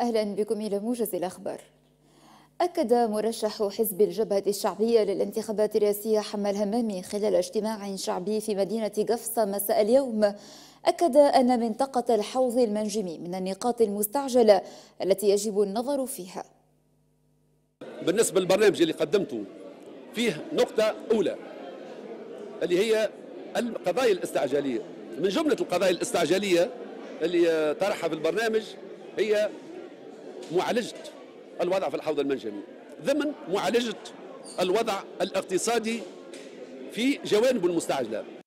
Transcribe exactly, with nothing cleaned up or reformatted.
أهلا بكم إلى موجز الأخبار. أكد مرشح حزب الجبهة الشعبية للانتخابات الرئاسية حمال همامي خلال اجتماع شعبي في مدينة قفصة مساء اليوم، أكد أن منطقة الحوض المنجمي من النقاط المستعجلة التي يجب النظر فيها. بالنسبة للبرنامج اللي قدمته فيه نقطة أولى اللي هي القضايا الاستعجالية. من جملة القضايا الاستعجالية اللي طرحها في البرنامج هي معالجة الوضع في الحوض المنجمي ضمن معالجة الوضع الاقتصادي في جوانب المستعجلة.